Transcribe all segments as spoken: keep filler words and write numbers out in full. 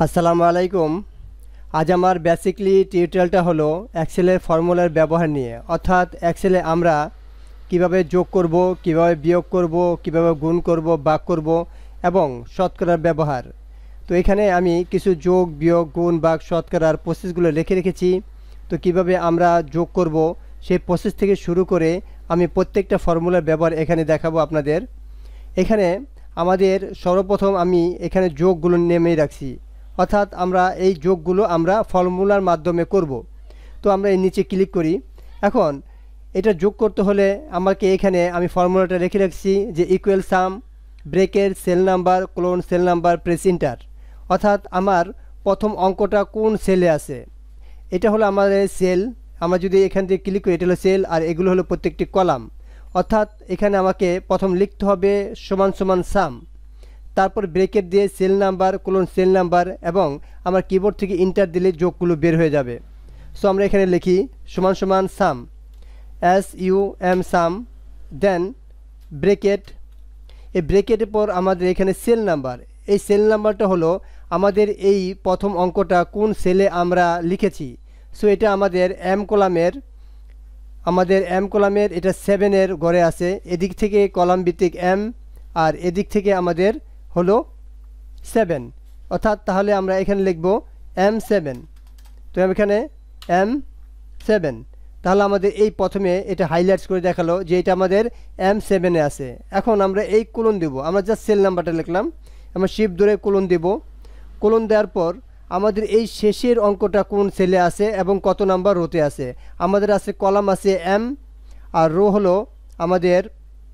আসসালামু আলাইকুম। আজ আমার বেসিকলি টিউটোরিয়ালটা হলো এক্সেলের ফর্মুলার ব্যবহার নিয়ে, অর্থাৎ এক্সেলে আমরা কিভাবে যোগ করব, কিভাবে বিয়োগ করব, কিভাবে গুণ করব, ভাগ করব এবং শতকরার ব্যবহার। তো এখানে আমি কিছু যোগ, বিয়োগ, গুণ, ভাগ, শতকরার প্রসেসগুলো লিখে রেখেছি। তো কিভাবে আমরা যোগ করব সেই প্রসেস থেকে শুরু করে আমি প্রত্যেকটা ফর্মুলার ব্যবহার এখানে দেখাবো আপনাদের। এখানে আমাদের সর্বপ্রথম আমি এখানে যোগগুলো নেমেই রাখছি, অর্থাৎ আমরা এই যোগগুলো আমরা ফর্মুলার মাধ্যমে করব। তো আমরা এই নিচে ক্লিক করি। এখন এটা যোগ করতে হলে আমাকে এখানে আমি ফর্মুলাটা রেখে রাখছি যে equal sum bracket cell number colon cell number press enter, অর্থাৎ আমার প্রথম অঙ্কটা কোন সেলে আছে এটা হলো আমাদের সেল। আমরা যদি এখান থেকে ক্লিক করি এটা হলো সেল, আর এগুলো হলো প্রত্যেকটি কলাম। অর্থাৎ এখানে আমাকে প্রথম লিখতে হবে সমান সমান সাম, তারপর ব্রেকেট দিয়ে cell number colon cell number, এবং আমার কিবোর্ড থেকে ইন্টার দিলে যোগগুলো বের হয়ে যাবে। সো আমরা এখানে লিখি সমান সমান sum, S U M sum, then bracket. এই ব্রেকেটের পর আমাদের এখানে সেল নাম্বার। এই সেল নাম্বারটা হলো আমাদের এই প্রথম অঙ্কটা কোন সেলে আমরা লিখেছি। সো এটা আমাদের এম কলামের আমাদের এম কলামের এটা সেভেনের ঘরে আছে। এদিক থেকে কলাম ভিত্তিক এম, আর এদিক থেকে আমাদের হলো সেভেন, অর্থাৎ তাহলে আমরা এখানে লিখব এম সেভেন। তো আমি এখানে এম সেভেন, তাহলে আমাদের এই প্রথমে এটা হাইলাইটস করে দেখালো যে এটা আমাদের এম সেভেনে আছে। এখন আমরা এই কোলন দেব, আমরা জাস্ট সেল নাম্বারটা লিখলাম, আমরা শিফট ধরে কোলন দেব। কোলন দেওয়ার পর আমাদের এই শেষের অঙ্কটা কোন সেলে আছে এবং কত নাম্বার রোতে আছে। আমাদের আছে কলাম আছে এম, আর রো হলো আমাদের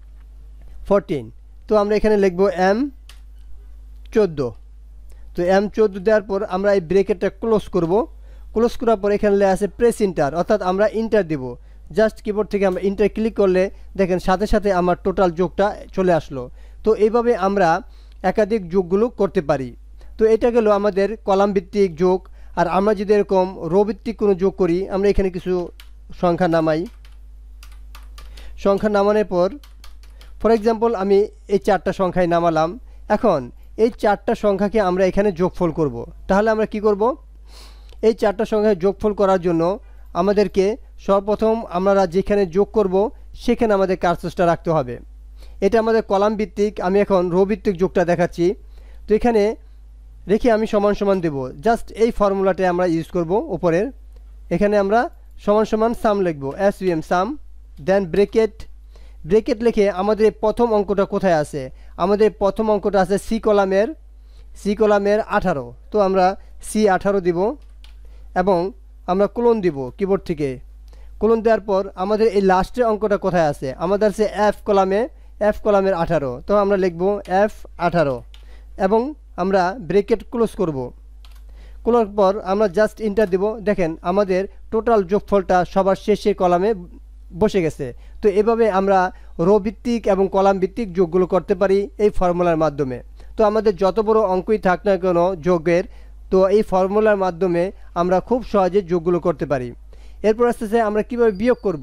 ফোরটিন। তো আমরা এখানে লিখব এম চোদ্দো। তো এম চোদ্দো দেওয়ার পর আমরা এই ব্রেকেটটা ক্লোজ করব। ক্লোজ করার পর এখানে আছে প্রেস ইন্টার, অর্থাৎ আমরা ইন্টার দেব। জাস্ট কিবোর্ড থেকে আমরা ইন্টার ক্লিক করলে দেখেন সাথে সাথে আমার টোটাল যোগটা চলে আসলো। তো এইভাবে আমরা একাধিক যোগগুলো করতে পারি। তো এটা গেল আমাদের কলাম ভিত্তিক যোগ। আর আমরা যদি এরকম রো ভিত্তিক কোনো যোগ করি, আমরা এখানে কিছু সংখ্যা নামাই। সংখ্যা নামানোর পর ফর এক্সাম্পল আমি এই চারটা সংখ্যায় নামালাম। এখন এই চারটা সংখ্যাকে আমরা এখানে যোগফল করব। তাহলে আমরা কি করব? এই চারটা সংখ্যায় যোগফল করার জন্য আমাদেরকে সর্বপ্রথম আমরা যেখানে যোগ করব সেখানে আমাদের কার্সরটা রাখতে হবে। এটা আমাদের কলাম ভিত্তিক, আমি এখন রো ভিত্তিক যোগটা দেখাচ্ছি। তো এখানে রেখে আমি সমান সমান দেব। জাস্ট এই ফর্মুলাটা আমরা ইউজ করব উপরের। এখানে আমরা সমান সমান সাম লিখব, S U M sum, then bracket. Bracket লিখে আমাদের প্রথম অঙ্কটা কোথায় আছে? আমাদের প্রথম অঙ্কটা আছে সি কলামের সি কলামের আঠারো। তো আমরা সি আঠারো দিব এবং আমরা কোলন দিব কিবোর্ড থেকে। কোলন দেওয়ার পর আমাদের এই লাস্টের অঙ্কটা কোথায় আছে? আমাদের আছে এফ কলামে এফ কলামের আঠারো। তো আমরা লিখব এফ আঠারো এবং আমরা ব্রেকেট ক্লোজ করব। ক্লোজ পর আমরা জাস্ট ইন্টার দেব। দেখেন আমাদের টোটাল যোগফলটা সবার শেষের কলামে বসে গেছে। তো এভাবে আমরা রো ভিত্তিক এবং কলাম ভিত্তিক যোগগুলো করতে পারি এই ফর্মুলার মাধ্যমে। তো আমাদের যত বড় অঙ্কই থাক না কেন যোগের, তো এই ফর্মুলার মাধ্যমে আমরা খুব সহজে যোগগুলো করতে পারি। এরপর আসতেছে আমরা কীভাবে বিয়োগ করব।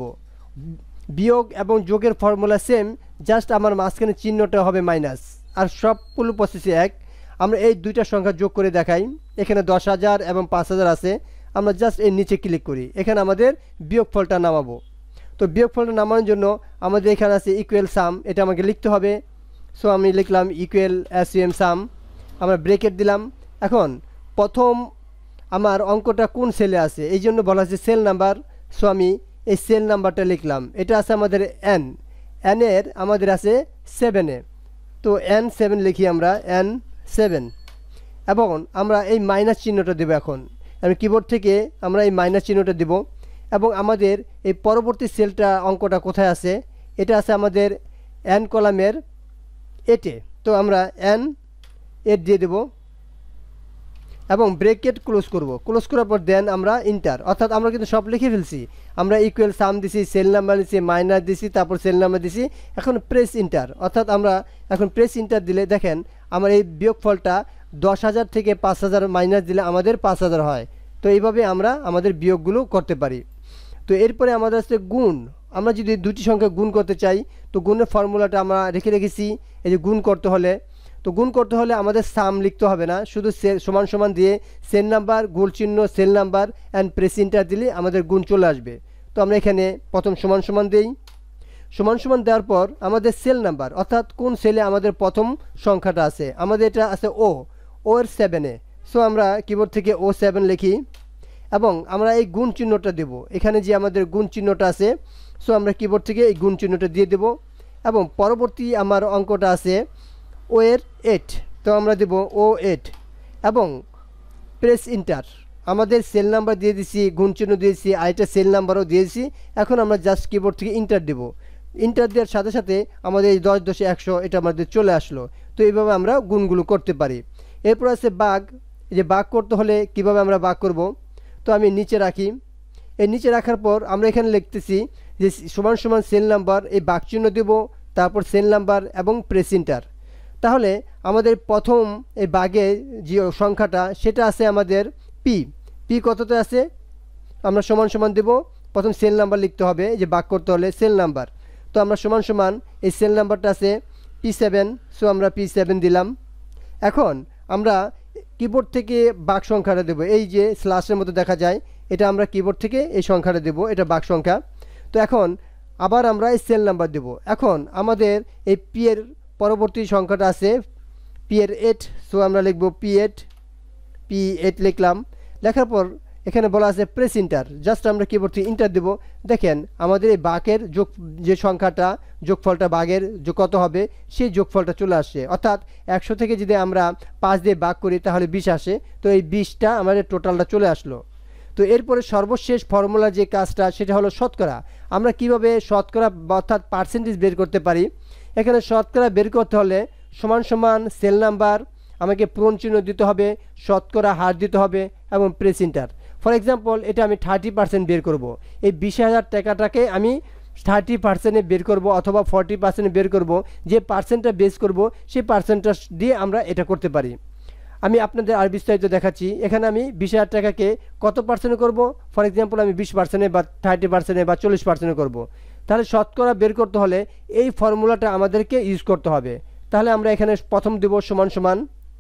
বিয়োগ এবং যোগের ফর্মুলা সেম, জাস্ট আমার মাঝখানে চিহ্নটা হবে মাইনাস, আর সবগুলো প্রসেসে এক। আমরা এই দুইটা সংখ্যা যোগ করে দেখাই। এখানে দশ হাজার এবং পাঁচ হাজার আছে। আমরা জাস্ট এর নিচে ক্লিক করি, এখানে আমাদের বিয়োগফলটা নামাবো। তো বিয়োগফলটা নামানোর জন্য আমাদের এখানে আছে ইকুয়াল সাম, এটা আমাকে লিখতে হবে। সো আমি লিখলাম equal S U M sum, আমরা ব্রেকেট দিলাম। এখন প্রথম আমার অঙ্কটা কোন সেলে আছে এই জন্য বলা আছে সেল নাম্বার। সো আমি এই সেল নাম্বারটা লিখলাম। এটা আছে আমাদের এন, এনের আমাদের আছে সেভেনে। তো এন সেভেন লিখি আমরা এন সেভেন, এবং আমরা এই মাইনাস চিহ্নটা দেবো। এখন আমি কিবোর্ড থেকে আমরা এই মাইনাস চিহ্নটা দেব, এবং আমাদের এই পরবর্তী সেলটা অঙ্কটা কোথায় আছে? এটা আছে আমাদের এন কলামের এটে। তো আমরা এন এট দিয়ে দেব এবং ব্রেকেট ক্লোজ করব। ক্লোজ করার পর দেন আমরা ইন্টার, অর্থাৎ আমরা কিন্তু সব লিখে ফেলছি। আমরা ইকুয়াল সাম দিছি, সেল নাম্বার দিছি, মাইনাস দিছি, তারপর সেল নাম্বার দিছি। এখন প্রেস ইন্টার, অর্থাৎ আমরা এখন প্রেস ইন্টার দিলে দেখেন আমার এই বিয়োগফলটা দশ হাজার থেকে পাঁচ হাজার মাইনাস দিলে আমাদের পাঁচ হাজার হয়। তো এইভাবে আমরা আমাদের বিয়োগগুলো করতে পারি। তো এরপরে আমাদের আছে গুণ। আমরা যদি দুটি সংখ্যা গুণ করতে চাই তো গুণের ফর্মুলাটা আমরা রেখে রেখেছি। এই যে গুণ করতে হলে তো গুণ করতে হলে আমাদের সাম লিখতে হবে না, শুধু সেল সমান সমান দিয়ে সেল নাম্বার গোল চিহ্ন cell number and press enter দিলে আমাদের গুণ চলে আসবে। তো আমরা এখানে প্রথম সমান সমান দিই, সমান সমান দেওয়ার পর আমাদের সেল নাম্বার অর্থাৎ কোন সেলে আমাদের প্রথম সংখ্যাটা আছে, আমাদের এটা আছে ও ও এর সেভেনে। সো আমরা কিবোর্ড থেকে ও সেভেন লিখি এবং আমরা এই গুণ চিহ্নটা দেব, এখানে যে আমাদের গুণ চিহ্নটা আছে, সো আমরা কিবোর্ড থেকে এই গুণ চিহ্নটা দিয়ে দেব এবং পরবর্তী আমার অঙ্কটা আছে ও এর এইট, তো আমরা দেব ও এইট এবং প্রেস ইন্টার। আমাদের সেল নাম্বার দিয়ে দিছি, গুণ চিহ্ন দিয়েছি, আর এটা সেল নাম্বারও দিয়েছি। এখন আমরা জাস্ট কিবোর্ড থেকে ইন্টার দেব, ইন্টার দেওয়ার সাথে সাথে আমাদের এই দশ দশে একশো এটা আমাদের চলে আসলো। তো এইভাবে আমরা গুণগুলো করতে পারি। এরপর আছে বাঘ, এই যে বাঘ করতে হলে কিভাবে আমরা বাঘ করব, তো আমি নিচে রাখি, এই নিচে রাখার পর আমরা এখানে লিখতেছি যে সমান সমান সেল নাম্বার, এই বাঘ চিহ্ন দেব, তারপর সেল নাম্বার এবং প্রেস এন্টার। তাহলে আমাদের প্রথম এই বাঘের যে সংখ্যাটা সেটা আছে আমাদের পি, পি কততে আছে আমরা সমান সমান দেব, প্রথম সেল নাম্বার লিখতে হবে, যে বাঘ করতে হলে সেল নাম্বার। তো আমরা সমান সমান এই সেল নাম্বারটা আছে পি সেভেন, সো আমরা পি সেভেন দিলাম। এখন আমরা কিবোর্ড থেকে বাঘ সংখ্যাটা দেব, এই যে স্ল্যাশের মতো দেখা যায়, এটা আমরা কিবোর্ড থেকে এই সংখ্যাটা দেব, এটা বাঘ সংখ্যা। তো এখন আবার আমরা এই সেল নাম্বার দেব। এখন আমাদের এই পি এর পরবর্তী সংখ্যাটা আছে পি এর এইট, সো আমরা লিখব পি এইট, পি এইট লিখলাম। লেখার পর এখানে বলা আছে প্রেস ইন্টার, জাস্ট আমরা কিবোর্ড থেকে ইন্টার দেব। দেখেন আমাদের এই বাঘের যোগ যে সংখ্যাটা যোগফলটা বাঘের যোগ কত হবে সেই যোগফলটা চলে আসছে, অর্থাৎ একশো থেকে যদি আমরা পাঁচ দিয়ে ভাগ করি তাহলে বিশ আসে। তো এই বিশটা আমাদের টোটালটা চলে আসলো। তো এরপরে সর্বশেষ ফর্মুলা যে কাজটা সেটা হলো শতকরা। আমরা কিভাবে শতকরা অর্থাৎ পার্সেন্টেজ বের করতে পারি, এখানে শতকরা বের করতে হলে সমান সমান সেল নাম্বার, আমাকে পূরণ চিহ্ন দিতে হবে, শতকরা হার দিতে হবে এবং প্রেস এন্টার। ফর এক্সাম্পল এটা আমি থার্টি পার্সেন্ট বের করব, এই বিশ হাজার টাকাটাকে আমি থার্টি পার্সেন্টে বের করব অথবা ফর্টি পার্সেন্টে বের করব, যে পার্সেন্টটা বেস করব সেই পার্সেন্টটা দিয়ে আমরা এটা করতে পারি। আমি আপনাদের আর বিস্তারিত দেখাচ্ছি। এখানে আমি বিশ হাজার টাকাকে কত পার্সেন্টে করব, ফর এক্সাম্পল আমি বিশ পার্সেন্টে বা থার্টি পার্সেন্টে বা চল্লিশ পার্সেন্টে করব। তাহলে শতকরা বের করতে হলে এই ফর্মুলাটা আমাদেরকে ইউজ করতে হবে। তাহলে আমরা এখানে প্রথম দেব সমান সমান,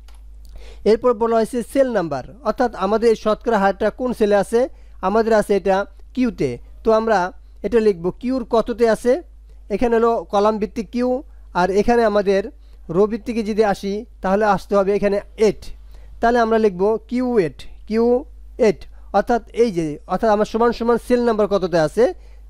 এরপর বলা হয়েছে সেল নাম্বার, অর্থাৎ আমাদের এই শতকরা হারটা কোন সেলে আছে, আমাদের আছে এটা কিউতে। তো আমরা এটা লিখব কিউর কততে আছে, এখানে হলো কলাম ভিত্তিক কিউ, আর এখানে আমাদের রো ভিত্তিকে যদি আসি তাহলে আসতে হবে এখানে এইট। তাহলে আমরা লিখব কিউ এইট, কিউ এইট অর্থাৎ এই যে অর্থাৎ আমার সমান সমান সেল নাম্বার কততে আছে,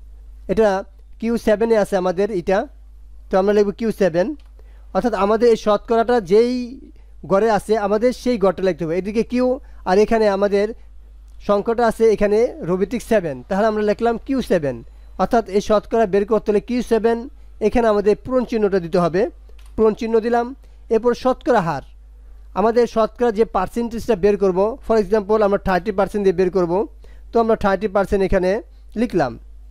এটা কিউ সেভেনে আছে আমাদের এটা। তো আমরা লিখব কিউ সেভেন, অর্থাৎ আমাদের এই শতকরাটা যেই গড়ে আছে আমাদের সেই গড়টা লিখতে হবে, এদিকে কিউ আর এখানে আমাদের সংখ্যাটা আছে এখানে রোভিত্তিক সেভেন, তাহলে আমরা লিখলাম কিউ সেভেন। অর্থাৎ এই শতকরা বের করতে হলে কিউ সেভেন, এখানে আমাদের পূরণ চিহ্নটা দিতে হবে, পূরণ চিহ্ন দিলাম। এরপর শতকরা হার, আমাদের শতকরা যে পার্সেন্টেজটা বের করব, ফর এক্সাম্পল আমরা থার্টি পার্সেন্ট দিয়ে বের করব, তো আমরা থার্টি পার্সেন্ট এখানে লিখলাম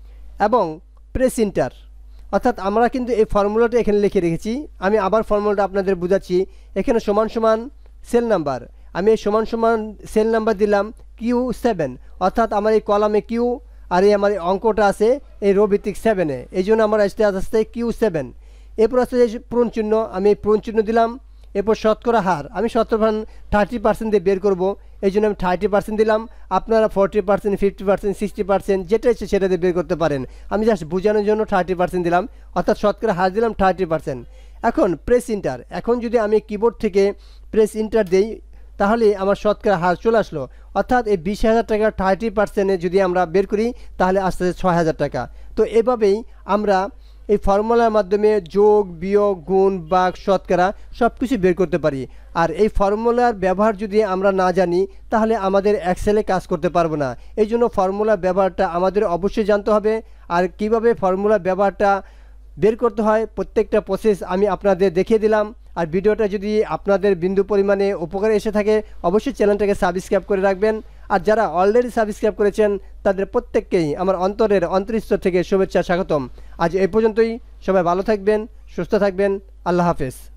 এবং প্রেস এন্টার। অর্থাৎ আমরা কিন্তু এই ফর্মুলাটা এখানে লিখে রেখেছি। আমি আবার ফর্মুলাটা আপনাদের বুঝাচ্ছি। এখানে সমান সমান সেল নাম্বার, আমি এই সমান সমান সেল নাম্বার দিলাম কিউ সেভেন, অর্থাৎ আমার এই কলামে কিউ আর এই আমার অঙ্কটা আছে এই রো ভিত্তিক সেভেনে, এই জন্য আমার আসতে আসতে কিউ সেভেন। এরপর আসতে পূরণ চিহ্ন, আমি এই পূরণ চিহ্ন দিলাম। এরপর শতকরা হার, আমি শতকরা থার্টি পার্সেন্ট দিয়ে বের করব, এই জন্য আমি থার্টি পার্সেন্ট দিলাম। আপনারা forty percent fifty percent sixty percent যেটা ইচ্ছে সেটা দিয়ে বের করতে পারেন। আমি জাস্ট বোঝানোর জন্য থার্টি পার্সেন্ট দিলাম, অর্থাৎ শতকরা হার দিলাম থার্টি পার্সেন্ট। এখন প্রেস এন্টার, এখন যদি আমি কিবোর্ড থেকে প্রেস এন্টার দিই তাহলে আমার শতকরা হার চলে আসলো, অর্থাৎ এই বিশ হাজার টাকা থার্টি পার্সেন্টে যদি আমরা বের করি তাহলে আসতে ছয় হাজার টাকা। তো এভাবেই আমরা এই ফর্মুলার মাধ্যমে যোগ বিয়োগ গুণ ভাগ শতকরা সব কিছু বের করতে পারি। আর এই ফর্মুলার ব্যবহার যদি আমরা না জানি তাহলে আমাদের এক্সেলে কাজ করতে পারবো না। এই জন্য ফর্মুলা ব্যবহারটা আমাদের অবশ্যই জানতে হবে। আর কিভাবে ফর্মুলা ব্যবহারটা বের করতে হয় প্রত্যেকটা প্রসেস আমি আপনাদের দেখিয়ে দিলাম। আর ভিডিওটা যদি আপনাদের বিন্দু পরিমাণে উপকারে এসে থাকে অবশ্যই চ্যানেলটাকে সাবস্ক্রাইব করে রাখবেন। আর যারা অলরেডি সাবস্ক্রাইব করেছেন তাদের প্রত্যেককেই আমার অন্তরের অন্তরস্থল থেকে শুভেচ্ছা স্বাগতম। আজ এই পর্যন্তই, সবাই ভালো থাকবেন, সুস্থ থাকবেন, আল্লাহ হাফেজ।